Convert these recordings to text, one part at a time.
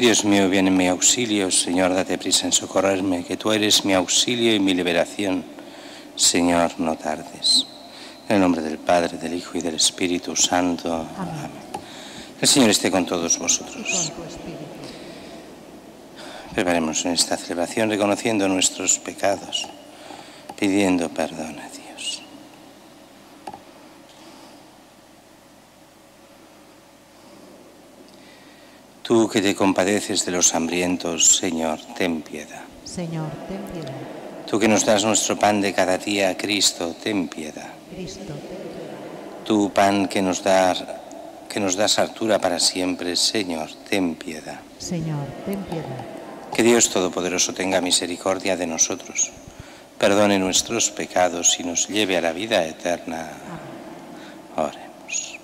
Dios mío, viene en mi auxilio. Señor, date prisa en socorrerme, que tú eres mi auxilio y mi liberación. Señor, no tardes. En el nombre del Padre, del Hijo y del Espíritu Santo. Amén. El Señor esté con todos vosotros. Preparemos en esta celebración reconociendo nuestros pecados, pidiendo perdón a Dios. Tú que te compadeces de los hambrientos, Señor, ten piedad. Señor, ten piedad. Tú que nos das nuestro pan de cada día, Cristo, ten piedad. Cristo, ten piedad. Tú, pan que nos das hartura para siempre, Señor, ten piedad. Señor, ten piedad. Que Dios Todopoderoso tenga misericordia de nosotros, perdone nuestros pecados y nos lleve a la vida eterna. Amén. Oremos.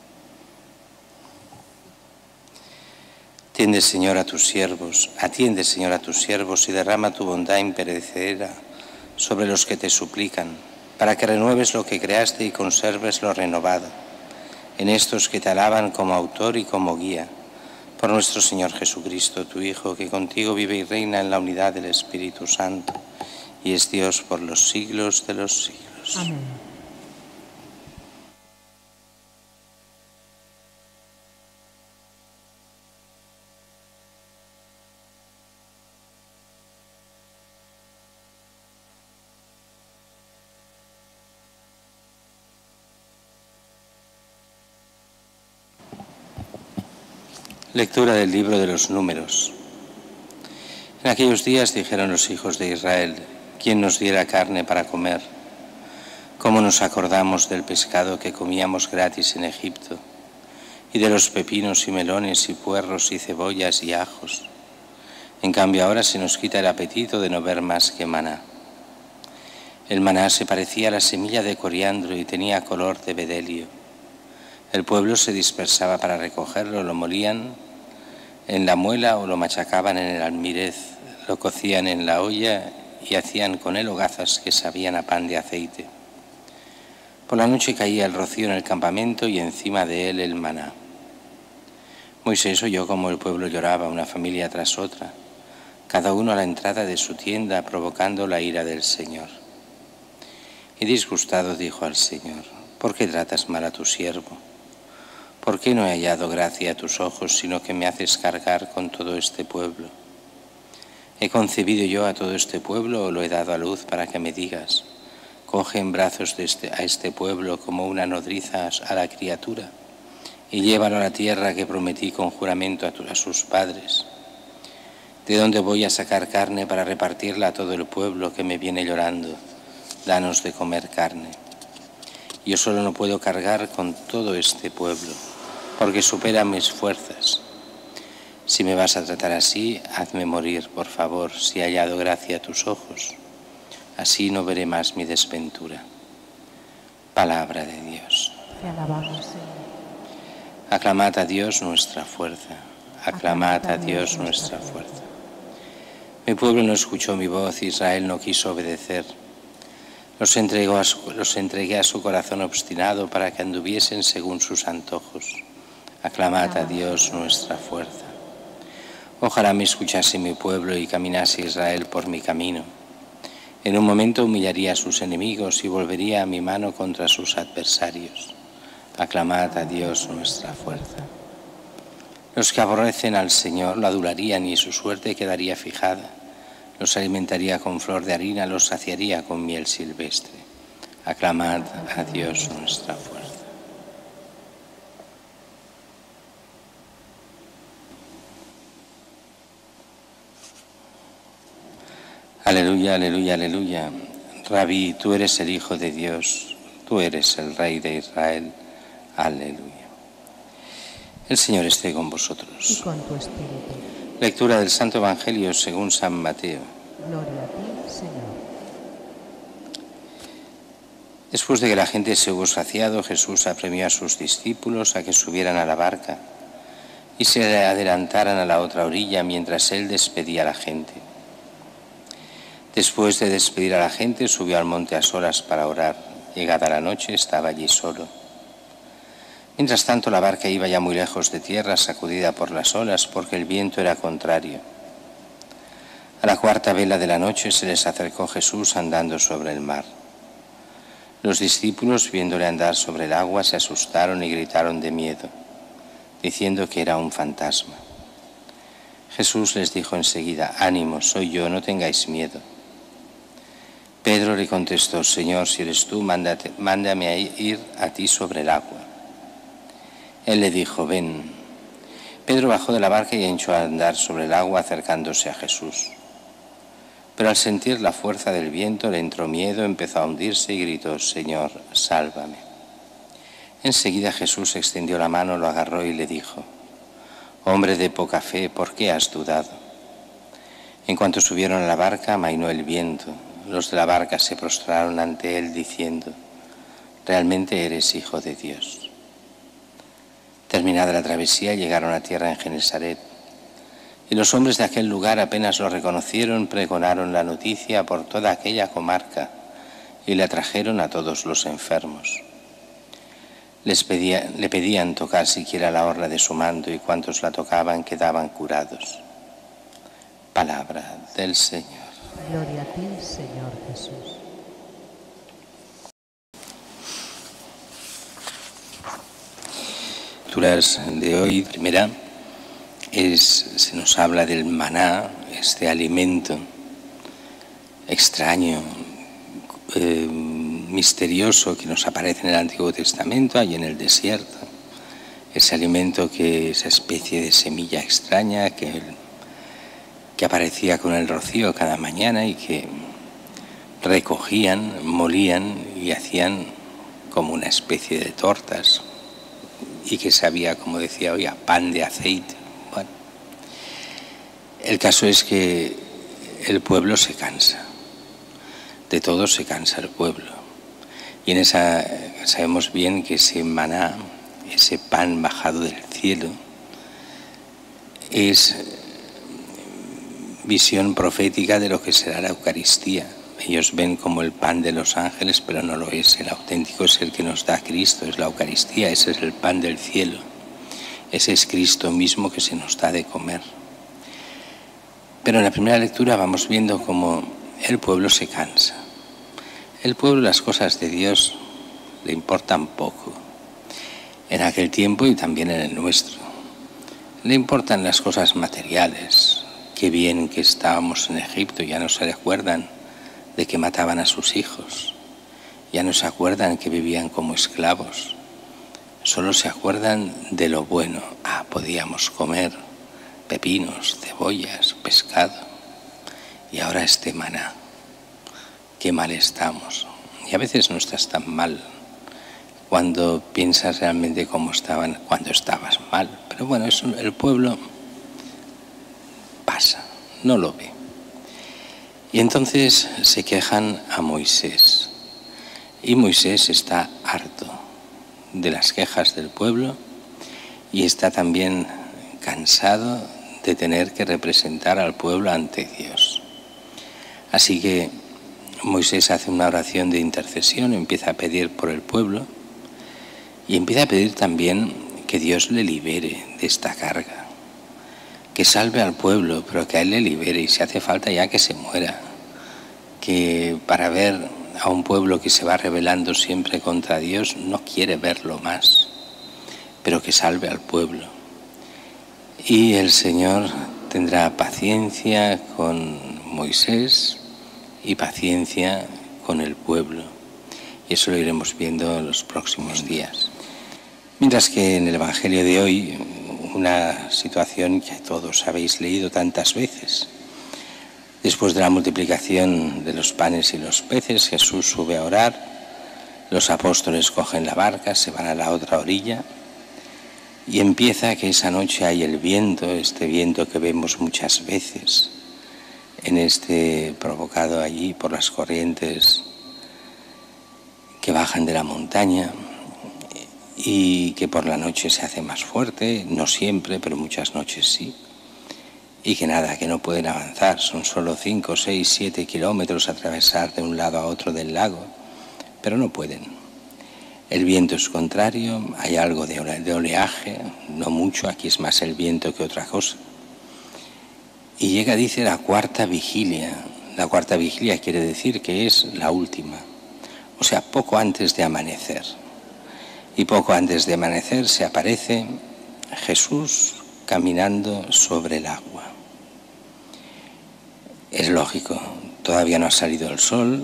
Atiende, Señor, a tus siervos y derrama tu bondad imperecedera sobre los que te suplican, para que renueves lo que creaste y conserves lo renovado, en estos que te alaban como autor y como guía, por nuestro Señor Jesucristo, tu Hijo, que contigo vive y reina en la unidad del Espíritu Santo, y es Dios por los siglos de los siglos. Amén. Lectura del libro de los Números. En aquellos días dijeron los hijos de Israel: ¿quién nos diera carne para comer? ¿Cómo nos acordamos del pescado que comíamos gratis en Egipto, y de los pepinos y melones y puerros y cebollas y ajos? En cambio ahora se nos quita el apetito de no ver más que maná. El maná se parecía a la semilla de coriandro y tenía color de bedelio. El pueblo se dispersaba para recogerlo, lo molían en la muela o lo machacaban en el almirez, lo cocían en la olla y hacían con él hogazas que sabían a pan de aceite. Por la noche caía el rocío en el campamento y encima de él el maná. Moisés oyó cómo el pueblo lloraba, una familia tras otra, cada uno a la entrada de su tienda, provocando la ira del Señor. Y disgustado dijo al Señor: ¿por qué tratas mal a tu siervo? ¿Por qué no he hallado gracia a tus ojos, sino que me haces cargar con todo este pueblo? ¿He concebido yo a todo este pueblo o lo he dado a luz para que me digas: coge en brazos a este pueblo como una nodriza a la criatura y llévalo a la tierra que prometí con juramento a sus padres? ¿De dónde voy a sacar carne para repartirla a todo el pueblo que me viene llorando? Danos de comer carne. Yo solo no puedo cargar con todo este pueblo, porque supera mis fuerzas. Si me vas a tratar así, hazme morir, por favor, si he hallado gracia a tus ojos. Así no veré más mi desventura. Palabra de Dios. Te alabamos, Señor. Aclamad a Dios nuestra fuerza. Aclamad a Dios nuestra fuerza. Mi pueblo no escuchó mi voz, Israel no quiso obedecer. Los entregué a su corazón obstinado para que anduviesen según sus antojos. Aclamad a Dios nuestra fuerza. Ojalá me escuchase mi pueblo y caminase Israel por mi camino. En un momento humillaría a sus enemigos y volvería a mi mano contra sus adversarios. Aclamad a Dios nuestra fuerza. Los que aborrecen al Señor lo adularían y su suerte quedaría fijada. Los alimentaría con flor de harina, los saciaría con miel silvestre. Aclamad a Dios nuestra fuerza. Aleluya, aleluya, aleluya. Rabí, tú eres el Hijo de Dios, tú eres el Rey de Israel. Aleluya. El Señor esté con vosotros. Y con tu espíritu. Lectura del Santo Evangelio según San Mateo. Gloria a ti, Señor. Después de que la gente se hubo saciado, Jesús apremió a sus discípulos a que subieran a la barca y se adelantaran a la otra orilla mientras él despedía a la gente. Después de despedir a la gente, subió al monte a solas para orar. Llegada la noche, estaba allí solo. Mientras tanto, la barca iba ya muy lejos de tierra, sacudida por las olas, porque el viento era contrario. A la cuarta vela de la noche se les acercó Jesús andando sobre el mar. Los discípulos, viéndole andar sobre el agua, se asustaron y gritaron de miedo, diciendo que era un fantasma. Jesús les dijo enseguida: «Ánimo, soy yo, no tengáis miedo». Pedro le contestó: «Señor, si eres tú, mándame a ir a ti sobre el agua». Él le dijo: «Ven». Pedro bajó de la barca y echó a andar sobre el agua acercándose a Jesús. Pero al sentir la fuerza del viento le entró miedo, empezó a hundirse y gritó: «Señor, sálvame». Enseguida Jesús extendió la mano, lo agarró y le dijo: «Hombre de poca fe, ¿por qué has dudado?». En cuanto subieron a la barca, amainó el viento. Los de la barca se prostraron ante él diciendo: «Realmente eres Hijo de Dios». Terminada la travesía, llegaron a tierra en Genesaret. Y los hombres de aquel lugar apenas lo reconocieron, pregonaron la noticia por toda aquella comarca y la trajeron a todos los enfermos. Le pedían tocar siquiera la orla de su manto, y cuantos la tocaban quedaban curados. Palabra del Señor. Gloria a ti, Señor Jesús. Lecturas de hoy, primera, se nos habla del maná, este alimento extraño, misterioso que nos aparece en el Antiguo Testamento, ahí en el desierto. Ese alimento, esa especie de semilla extraña que aparecía con el rocío cada mañana y que recogían, molían y hacían como una especie de tortas, y que sabía, como decía hoy, a pan de aceite. Bueno, el caso es que el pueblo se cansa, de todo se cansa el pueblo, y en esa sabemos bien que ese maná, ese pan bajado del cielo, es visión profética de lo que será la Eucaristía. Ellos ven como el pan de los ángeles, pero no lo es. El auténtico es el que nos da Cristo, es la Eucaristía, ese es el pan del cielo. Ese es Cristo mismo que se nos da de comer. Pero en la primera lectura vamos viendo cómo el pueblo se cansa. El pueblo, las cosas de Dios le importan poco. En aquel tiempo y también en el nuestro. Le importan las cosas materiales. Qué bien que estábamos en Egipto, ya no se recuerdan de que mataban a sus hijos, ya no se acuerdan que vivían como esclavos, solo se acuerdan de lo bueno. Podíamos comer pepinos, cebollas, pescado, y ahora este maná, qué mal estamos. Y a veces no estás tan mal cuando piensas realmente cómo estaban cuando estabas mal, pero bueno, eso el pueblo pasa, no lo ve. Y entonces se quejan a Moisés. Y Moisés está harto de las quejas del pueblo y está también cansado de tener que representar al pueblo ante Dios. Así que Moisés hace una oración de intercesión, empieza a pedir por el pueblo y empieza a pedir también que Dios le libere de esta carga. Que salve al pueblo, pero que a él le libere, y si hace falta ya que se muera, que para ver a un pueblo que se va rebelando siempre contra Dios no quiere verlo más, pero que salve al pueblo. Y el Señor tendrá paciencia con Moisés y paciencia con el pueblo, y eso lo iremos viendo en los próximos días. Mientras que en el Evangelio de hoy, una situación que todos habéis leído tantas veces. Después de la multiplicación de los panes y los peces, Jesús sube a orar, los apóstoles cogen la barca, se van a la otra orilla, y empieza que esa noche hay el viento, este viento que vemos muchas veces, provocado allí por las corrientes que bajan de la montaña, y que por la noche se hace más fuerte, no siempre, pero muchas noches sí, y que nada, que no pueden avanzar, son solo 5, 6, 7 kilómetros a atravesar de un lado a otro del lago, pero no pueden. El viento es contrario, hay algo de oleaje, no mucho, aquí es más el viento que otra cosa. Y llega, dice, la cuarta vigilia. La cuarta vigilia quiere decir que es la última, o sea, poco antes de amanecer. Y poco antes de amanecer se aparece Jesús caminando sobre el agua. Es lógico, todavía no ha salido el sol,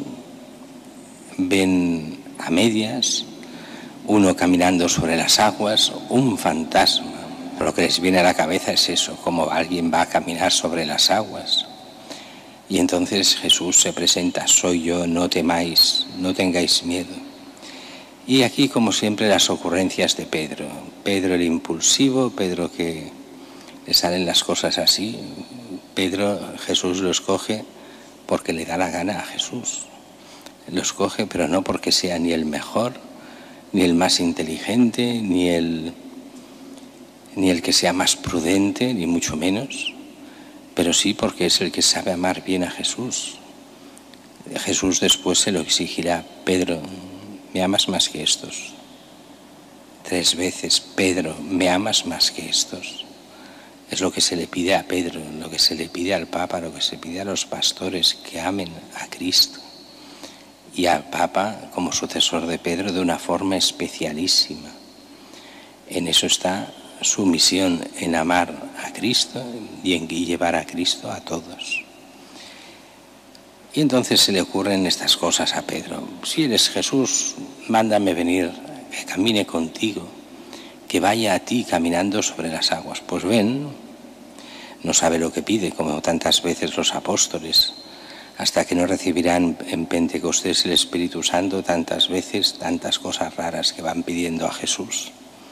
ven a medias, uno caminando sobre las aguas, un fantasma. Lo que les viene a la cabeza es eso, como alguien va a caminar sobre las aguas. Y entonces Jesús se presenta: soy yo, no temáis, no tengáis miedo. Y aquí, como siempre, las ocurrencias de Pedro. Pedro el impulsivo, Pedro que le salen las cosas así. Pedro, Jesús lo escoge porque le da la gana a Jesús. Lo escoge, pero no porque sea ni el mejor, ni el más inteligente, ni el que sea más prudente, ni mucho menos, pero sí porque es el que sabe amar bien a Jesús. Jesús después se lo exigirá: Pedro, ¿me amas más que estos? 3 veces: Pedro, ¿me amas más que estos? Es lo que se le pide a Pedro, lo que se le pide al Papa, lo que se pide a los pastores, que amen a Cristo. Y al Papa, como sucesor de Pedro, de una forma especialísima. En eso está su misión, en amar a Cristo y en llevar a Cristo a todos. Y entonces se le ocurren estas cosas a Pedro: si eres Jesús, mándame venir, que camine contigo, que vaya a ti caminando sobre las aguas. Pues ven, no sabe lo que pide, como tantas veces los apóstoles, hasta que no recibirán en Pentecostés el Espíritu Santo, tantas veces, tantas cosas raras que van pidiendo a Jesús.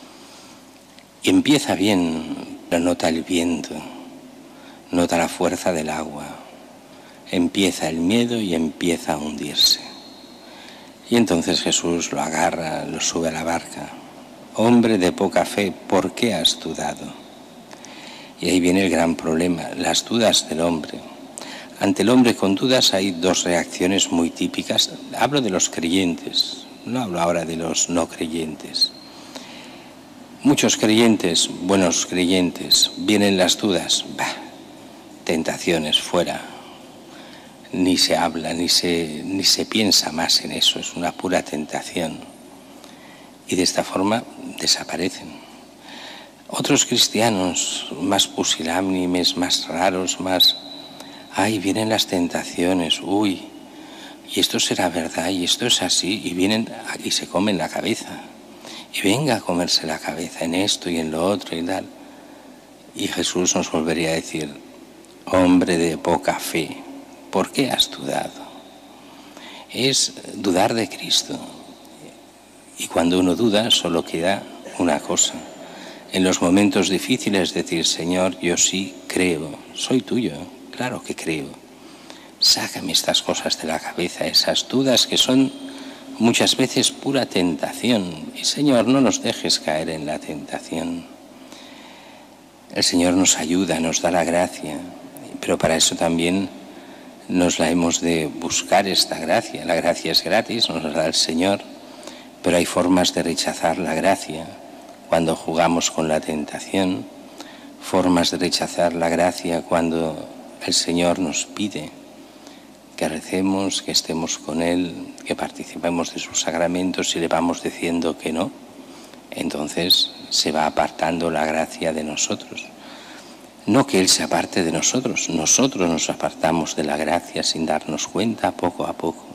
Y empieza bien, pero nota el viento, nota la fuerza del agua, empieza el miedo y empieza a hundirse. Y entonces Jesús lo agarra, lo sube a la barca. Hombre de poca fe, ¿por qué has dudado? Y ahí viene el gran problema, las dudas del hombre. Ante el hombre con dudas hay 2 reacciones muy típicas. Hablo de los creyentes, no hablo ahora de los no creyentes. Muchos creyentes, buenos creyentes, vienen las dudas, tentaciones, fuera. Ni se habla, ni se piensa más en eso, es una pura tentación. Y de esta forma desaparecen. Otros cristianos, más pusilánimes, más raros, más... ¡ay, vienen las tentaciones! ¡Uy! Y esto será verdad, y esto es así, y vienen y se comen la cabeza. Y venga a comerse la cabeza en esto y en lo otro y tal. Y Jesús nos volvería a decir: hombre de poca fe, ¿por qué has dudado? Es dudar de Cristo. Y cuando uno duda, solo queda una cosa: en los momentos difíciles decir: Señor, yo sí creo, soy tuyo, claro que creo. Sácame estas cosas de la cabeza, esas dudas que son muchas veces pura tentación. Y Señor, no nos dejes caer en la tentación. El Señor nos ayuda, nos da la gracia, pero para eso también nos la hemos de buscar, esta gracia. La gracia es gratis, nos la da el Señor, pero hay formas de rechazar la gracia cuando jugamos con la tentación, formas de rechazar la gracia cuando el Señor nos pide que recemos, que estemos con Él, que participemos de sus sacramentos, y le vamos diciendo que no. Entonces se va apartando la gracia de nosotros. No que Él se aparte de nosotros, nosotros nos apartamos de la gracia sin darnos cuenta, poco a poco.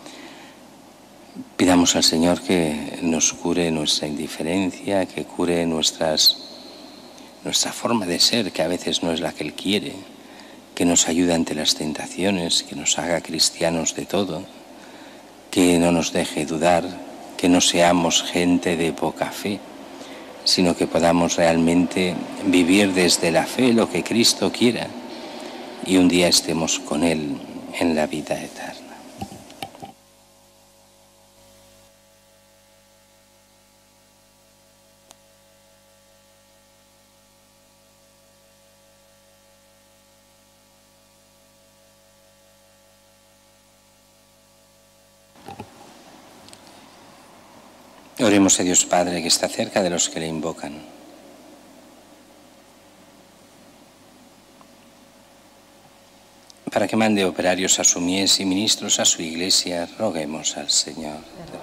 Pidamos al Señor que nos cure nuestra indiferencia, que cure nuestra forma de ser, que a veces no es la que Él quiere, que nos ayude ante las tentaciones, que nos haga cristianos de todo, que no nos deje dudar, que no seamos gente de poca fe, sino que podamos realmente vivir desde la fe lo que Cristo quiera, y un día estemos con Él en la vida eterna. Oremos a Dios Padre, que está cerca de los que le invocan. Para que mande operarios a su mies y ministros a su iglesia, roguemos al Señor.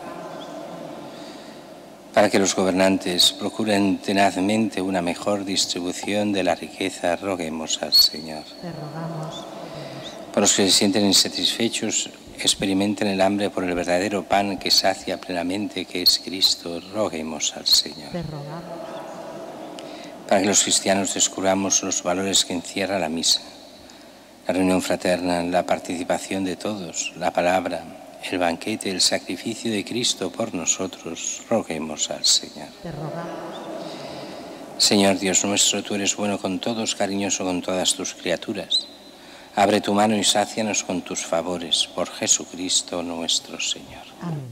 Para que los gobernantes procuren tenazmente una mejor distribución de la riqueza, roguemos al Señor. Te rogamos. Para los que se sienten insatisfechos, experimenten el hambre por el verdadero pan que sacia plenamente, que es Cristo, roguemos al Señor. Te rogamos. Para que los cristianos descubramos los valores que encierra la misa, la reunión fraterna, la participación de todos, la palabra, el banquete, el sacrificio de Cristo por nosotros, roguemos al Señor. Te rogamos. Señor Dios nuestro, tú eres bueno con todos, cariñoso con todas tus criaturas. Abre tu mano y sácianos con tus favores, por Jesucristo nuestro Señor. Amén.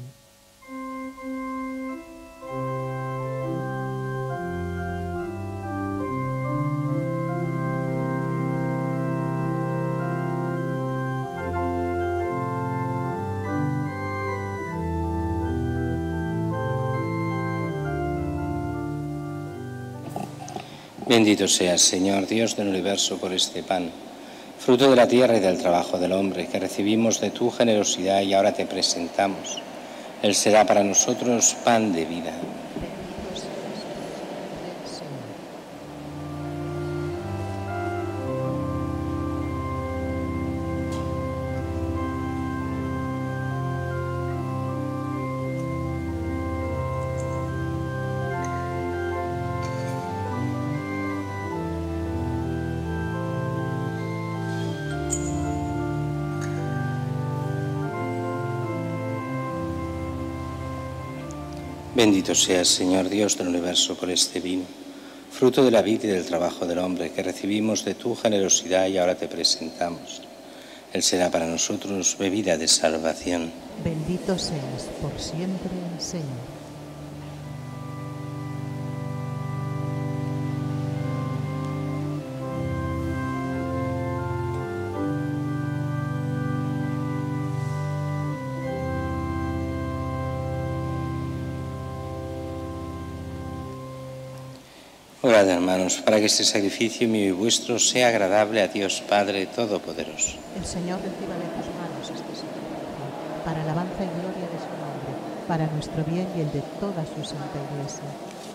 Bendito seas, Señor Dios del universo, por este pan, fruto de la tierra y del trabajo del hombre, que recibimos de tu generosidad y ahora te presentamos. Él será para nosotros pan de vida. Bendito seas, Señor. Bendito seas, Señor Dios del universo, por este vino, fruto de la vida y del trabajo del hombre, que recibimos de tu generosidad y ahora te presentamos. Él será para nosotros bebida de salvación. Bendito seas por siempre, Señor. Orad, hermanos, para que este sacrificio mío y vuestro sea agradable a Dios Padre Todopoderoso. El Señor reciba de tus manos este sacrificio, para alabanza y gloria de su nombre, para nuestro bien y el de toda su santa Iglesia.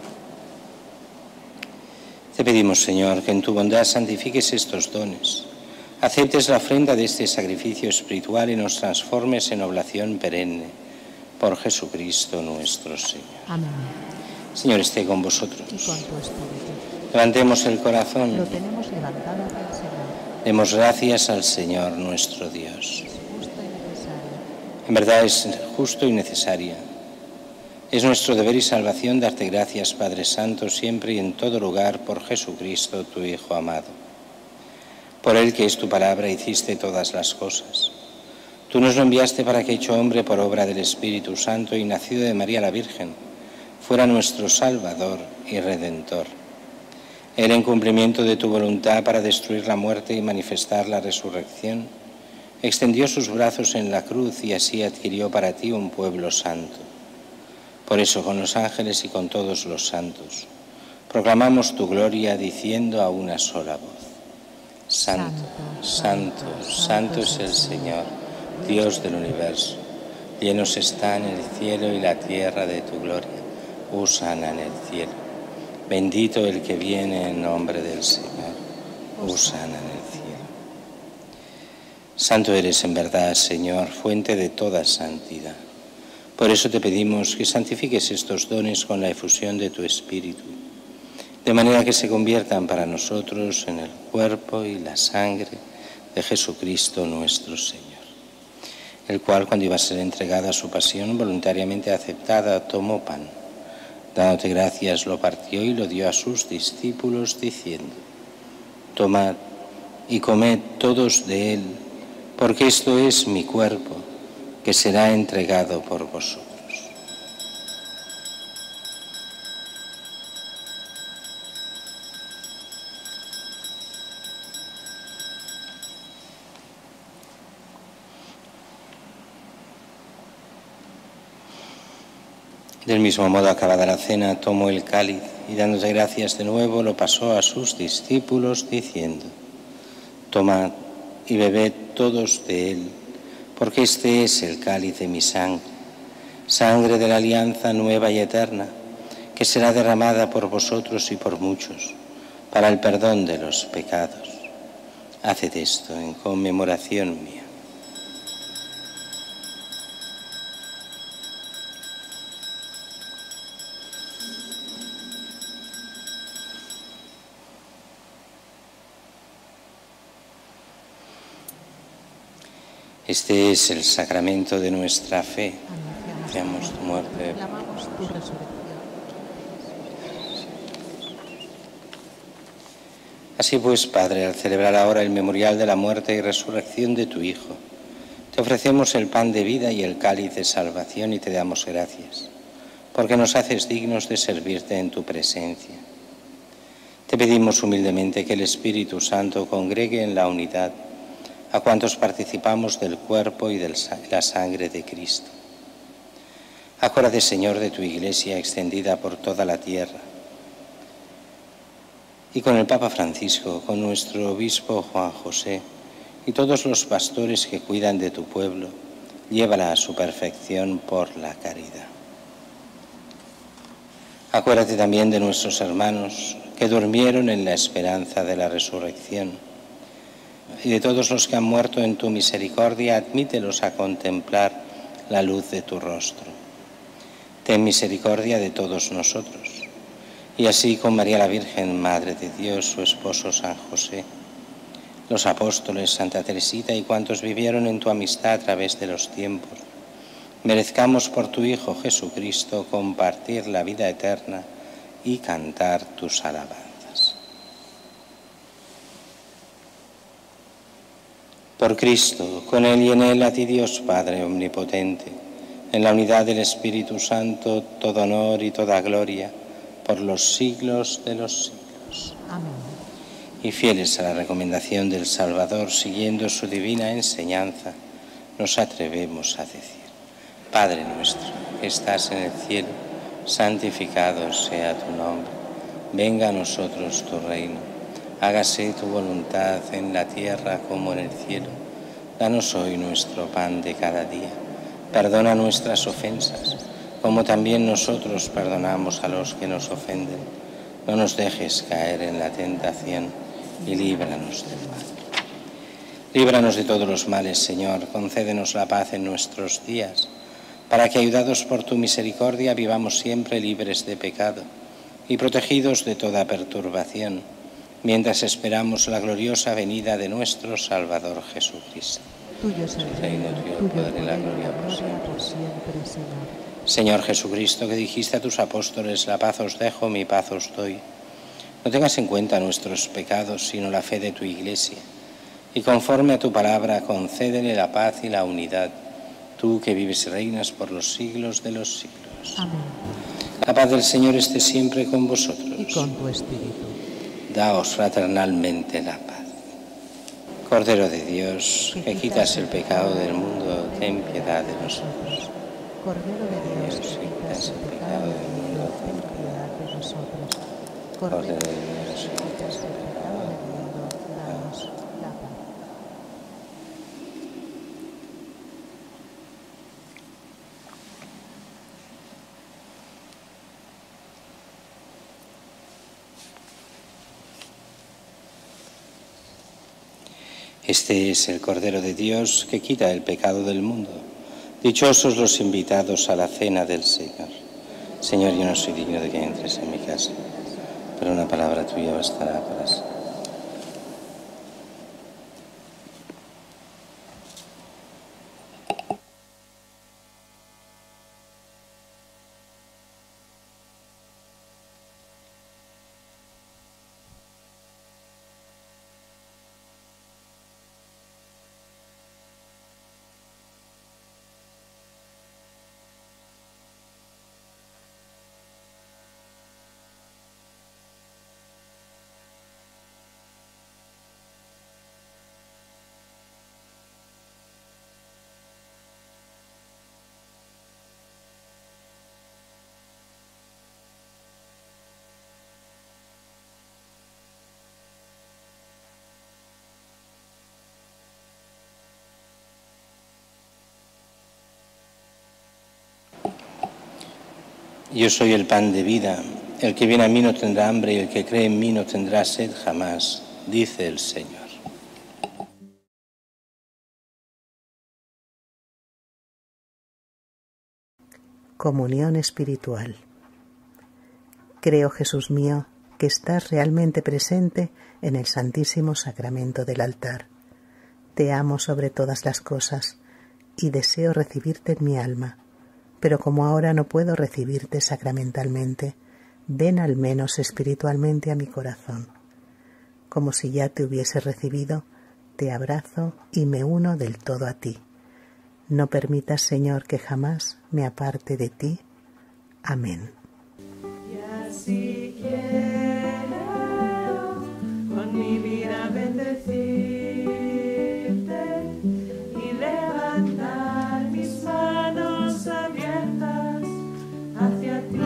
Te pedimos, Señor, que en tu bondad santifiques estos dones, aceptes la ofrenda de este sacrificio espiritual y nos transformes en oblación perenne, por Jesucristo nuestro Señor. Amén. Señor, esté con vosotros. Y con tu espíritu. Levantemos el corazón. Lo tenemos levantado hacia el Señor. Demos gracias al Señor nuestro Dios. Es justo y necesario. En verdad es justo y necesaria. Es nuestro deber y salvación darte gracias, Padre Santo, siempre y en todo lugar, por Jesucristo, tu Hijo amado. Por Él, que es tu palabra, hiciste todas las cosas. Tú nos lo enviaste para que, hecho hombre por obra del Espíritu Santo y nacido de María la Virgen, fuera nuestro Salvador y Redentor. Él, en cumplimiento de tu voluntad para destruir la muerte y manifestar la resurrección, extendió sus brazos en la cruz y así adquirió para ti un pueblo santo. Por eso, con los ángeles y con todos los santos, proclamamos tu gloria diciendo a una sola voz: Santo, santo, santo es el Señor, Dios del universo. Llenos están el cielo y la tierra de tu gloria. Hosana en el cielo. Bendito el que viene en nombre del Señor. Hosana en el cielo. Santo eres en verdad, Señor, fuente de toda santidad. Por eso te pedimos que santifiques estos dones con la efusión de tu Espíritu, de manera que se conviertan para nosotros en el cuerpo y la sangre de Jesucristo nuestro Señor, el cual, cuando iba a ser entregado a su pasión voluntariamente aceptada, tomó pan. Dándote gracias, lo partió y lo dio a sus discípulos, diciendo: Tomad y comed todos de él, porque esto es mi cuerpo, que será entregado por vosotros. Del mismo modo, acabada la cena, tomó el cáliz y dándote gracias de nuevo, lo pasó a sus discípulos diciendo: tomad y bebed todos de él, porque este es el cáliz de mi sangre, sangre de la alianza nueva y eterna, que será derramada por vosotros y por muchos, para el perdón de los pecados. Haced esto en conmemoración mía. Este es el sacramento de nuestra fe. Anunciamos tu muerte. Proclamamos tu resurrección. Así pues, Padre, al celebrar ahora el memorial de la muerte y resurrección de tu Hijo, te ofrecemos el pan de vida y el cáliz de salvación y te damos gracias, porque nos haces dignos de servirte en tu presencia. Te pedimos humildemente que el Espíritu Santo congregue en la unidad a cuantos participamos del cuerpo y de la sangre de Cristo. Acuérdate, Señor, de tu Iglesia extendida por toda la tierra, y con el Papa Francisco, con nuestro obispo Juan José y todos los pastores que cuidan de tu pueblo, llévala a su perfección por la caridad. Acuérdate también de nuestros hermanos que durmieron en la esperanza de la resurrección, y de todos los que han muerto en tu misericordia, admítelos a contemplar la luz de tu rostro. Ten misericordia de todos nosotros, y así con María la Virgen, Madre de Dios, su esposo San José, los apóstoles, Santa Teresita y cuantos vivieron en tu amistad a través de los tiempos, merezcamos por tu Hijo Jesucristo compartir la vida eterna y cantar tus alabanzas. Por Cristo, con Él y en Él, a ti Dios Padre omnipotente, en la unidad del Espíritu Santo, todo honor y toda gloria, por los siglos de los siglos. Amén. Y fieles a la recomendación del Salvador, siguiendo su divina enseñanza, nos atrevemos a decir: Padre nuestro, que estás en el cielo, santificado sea tu nombre. Venga a nosotros tu reino. Hágase tu voluntad en la tierra como en el cielo. Danos hoy nuestro pan de cada día. Perdona nuestras ofensas, como también nosotros perdonamos a los que nos ofenden. No nos dejes caer en la tentación y líbranos del mal. Líbranos de todos los males, Señor. Concédenos la paz en nuestros días, para que, ayudados por tu misericordia, vivamos siempre libres de pecado y protegidos de toda perturbación, mientras esperamos la gloriosa venida de nuestro Salvador Jesucristo. Tuyo es el reino, tuyo el poder y la gloria por siempre, Señor. Señor Jesucristo, que dijiste a tus apóstoles: la paz os dejo, mi paz os doy. No tengas en cuenta nuestros pecados, sino la fe de tu Iglesia, y conforme a tu palabra, concédele la paz y la unidad, tú que vives y reinas por los siglos de los siglos. Amén. La paz del Señor esté siempre con vosotros. Y con tu espíritu. Daos fraternalmente la paz. Cordero de Dios, que quitas el pecado del mundo, ten piedad de nosotros. Cordero de Dios, que quitas el pecado del mundo, ten piedad de nosotros. Cordero de Dios, que quitas el pecado del mundo, danos la paz. Este es el Cordero de Dios que quita el pecado del mundo. Dichosos los invitados a la cena del Señor. Señor, yo no soy digno de que entres en mi casa, pero una palabra tuya bastará para siempre. Yo soy el pan de vida. El que viene a mí no tendrá hambre y el que cree en mí no tendrá sed jamás, dice el Señor. Comunión espiritual. Creo, Jesús mío, que estás realmente presente en el Santísimo Sacramento del altar. Te amo sobre todas las cosas y deseo recibirte en mi alma, pero como ahora no puedo recibirte sacramentalmente, ven al menos espiritualmente a mi corazón. Como si ya te hubiese recibido, te abrazo y me uno del todo a ti. No permitas, Señor, que jamás me aparte de ti. Amén. Y así quiero con mi vida bendecirte y levantar mis manos abiertas hacia ti.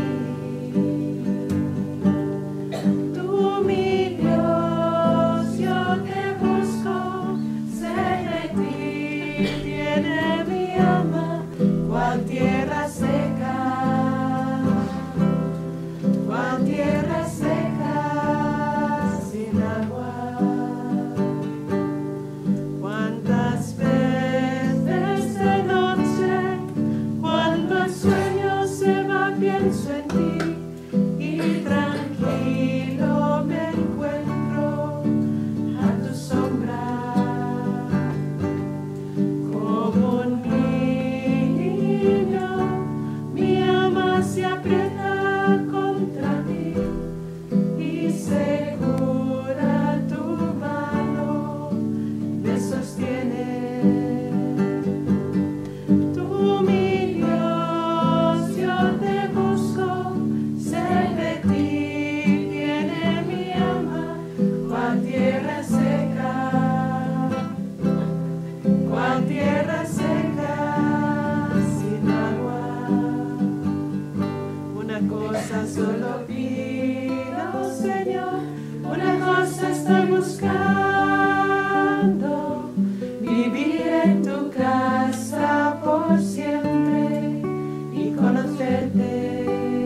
Tú, mi Dios, yo te busco, sé de ti, tiene mi alma, cual tierra seca. Tierra seca sin agua. Cuántas veces de noche, cuando el sueño se va, pienso en ti y tranquilo me encuentro a tu sombra. Como un niño, mi alma se aprieta contra ti y segura tu mano me sostiene. Tú, mi Dios, yo te busco, sé de ti, tiene mi alma, cual tierra seca sin agua. Una cosa solo pido, Señor, una cosa estoy buscando, vivir en tu casa por siempre y conocerte.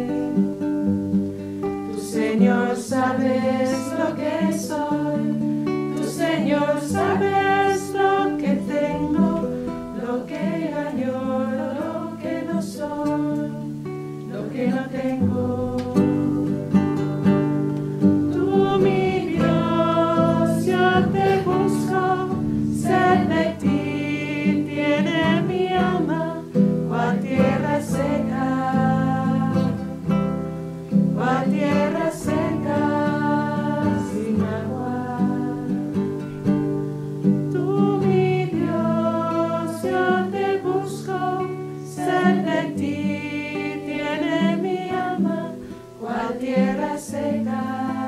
Tu Señor sabes lo que soy, tu Señor sabes lo que tengo, lo que añoro, lo que no soy, lo que no tengo. Tú, mi Dios, yo te busco, sé de ti, tiene mi alma, cual tierra seca sin agua. Tú, mi Dios, yo te busco, sé de ti, tiene mi alma, cual tierra seca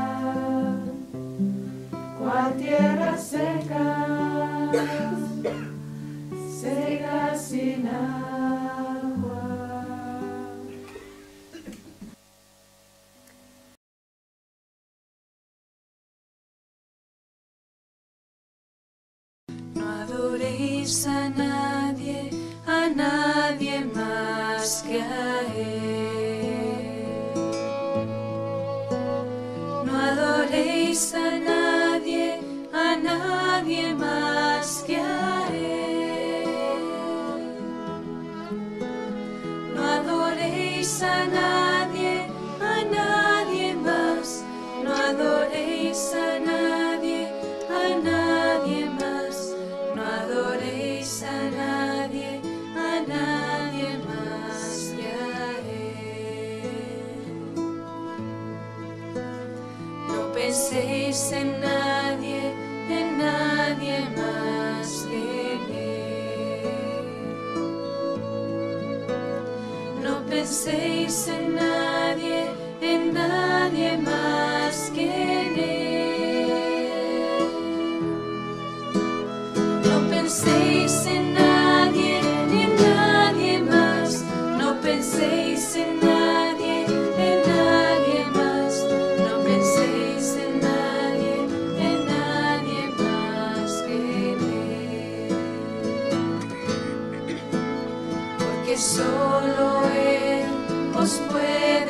sin agua. No adoréis a nadie más que a Él. No adoréis a nadie más que a Él. No adoréis a nadie más. No adoréis a nadie más. No adoréis a nadie más que a Él. No penséis en nadie más que en Él. No penséis en nadie más que en Él. No penséis en nadie más. No penséis en nadie más. No penséis en nadie más que en Él. Porque solo Él os puede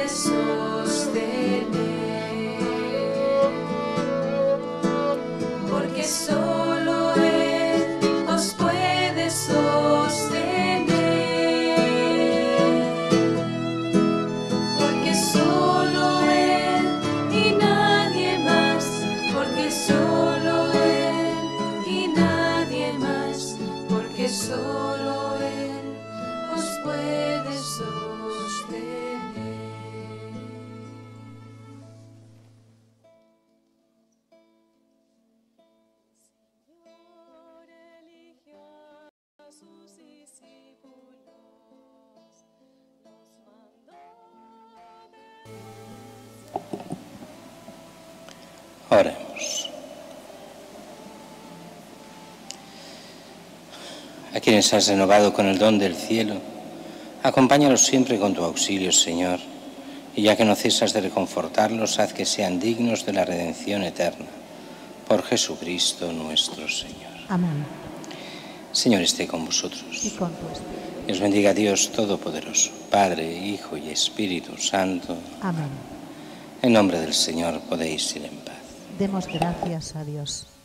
sostener. Señor eligió a sus discípulos, los mandó de Oremos. A quienes has renovado con el don del cielo, acompáñalos siempre con tu auxilio, Señor, y ya que no cesas de reconfortarlos, haz que sean dignos de la redención eterna. Por Jesucristo nuestro Señor. Amén. Señor esté con vosotros. Y con tu espíritu. Y os bendiga Dios Todopoderoso, Padre, Hijo y Espíritu Santo. Amén. En nombre del Señor podéis ir en paz. Demos gracias a Dios.